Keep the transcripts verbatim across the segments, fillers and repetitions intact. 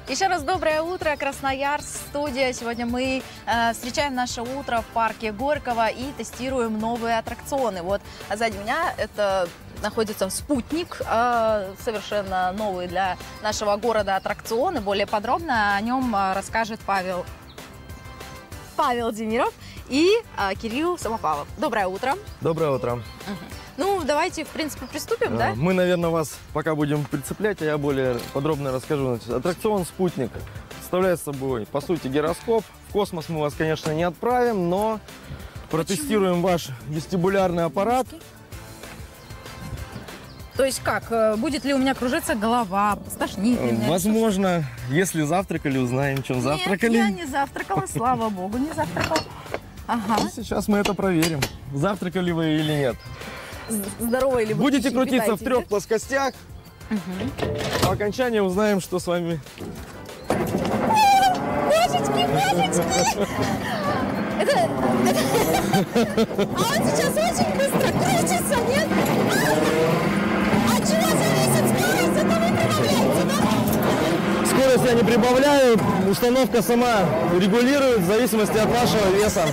Еще раз доброе утро, Красноярск, студия. Сегодня мы э, встречаем наше утро в парке Горького и тестируем новые аттракционы. Вот сзади меня это находится спутник, э, совершенно новый для нашего города аттракцион. И более подробно о нем э, расскажет Павел, Павел Демиров и э, Кирилл Самопалов. Доброе утро. Доброе утро. Угу. Ну, давайте, в принципе, приступим, да? Мы, наверное, вас пока будем прицеплять, а я более подробно расскажу. Значит, аттракцион «Спутник» представляет собой, по сути, гироскоп. В космос мы вас, конечно, не отправим, но протестируем ваш вестибулярный аппарат. То есть как? Будет ли у меня кружиться голова? Стошнит ли меня? Возможно, если завтракали, узнаем, чем Нет, завтракали. я не завтракала, слава богу, не завтракала. Ага. И сейчас мы это проверим, завтракали вы или нет. Здорово или вы Будете пищей крутиться питаетесь, в трех да? плоскостях. Угу. По окончании узнаем, что с вами. Божечки, божечки! Это, это... А он сейчас очень быстро крутится, нет? А чего зависит скорость? Это вы прибавляете, да? Скорость я не прибавляю, установка сама регулирует в зависимости от вашего веса.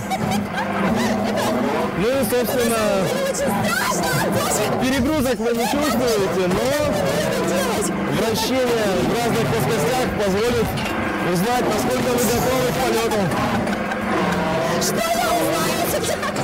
Ну и, собственно, перегрузок вы не чувствуете, но вращение в разных плоскостях позволит узнать, насколько вы готовы к полету. Что я узнаю сейчас?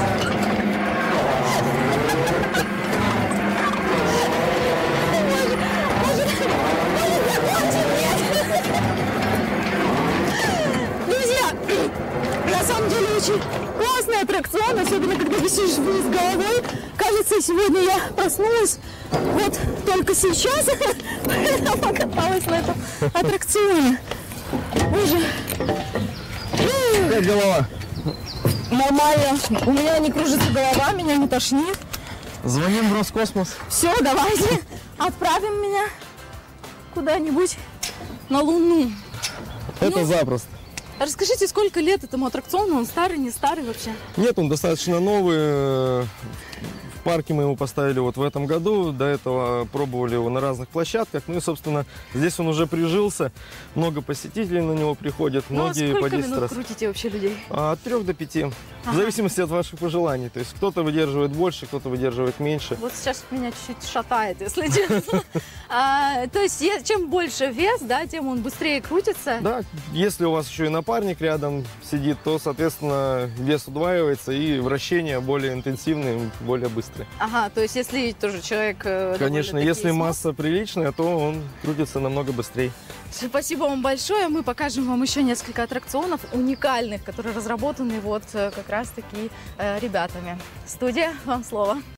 Друзья, на самом деле очень классный аттракцион, особенно когда висишь вниз головой. Кажется, сегодня я проснулась вот только сейчас, покаталась на этом аттракционе. Боже. Как голова? Нормально. У меня не кружится голова, меня не тошнит. Звоним в Роскосмос. Все, давайте отправим меня куда-нибудь на Луну. Это Ну, запросто. Расскажите, сколько лет этому аттракциону? Он старый, не старый вообще? Нет, он достаточно новый. В парке мы его поставили вот в этом году. До этого пробовали его на разных площадках. Ну и, собственно, здесь он уже прижился. Много посетителей на него приходят. Ну, Многие сколько по десять минут раз. крутите вообще людей? От трех до пяти. Ага. В зависимости от ваших пожеланий. То есть кто-то выдерживает больше, кто-то выдерживает меньше. Вот сейчас меня чуть-чуть шатает, если честно. А, то есть е- чем больше вес, да, тем он быстрее крутится. Да, если у вас еще и напарник рядом сидит, то, соответственно, вес удваивается и вращения более интенсивные, более быстрые. Ага, то есть если тоже человек... э, Конечно, довольно-таки если смог- масса приличная, то он крутится намного быстрее. Спасибо вам большое. Мы покажем вам еще несколько аттракционов уникальных, которые разработаны вот э, как раз-таки э, ребятами. Студия, вам слово.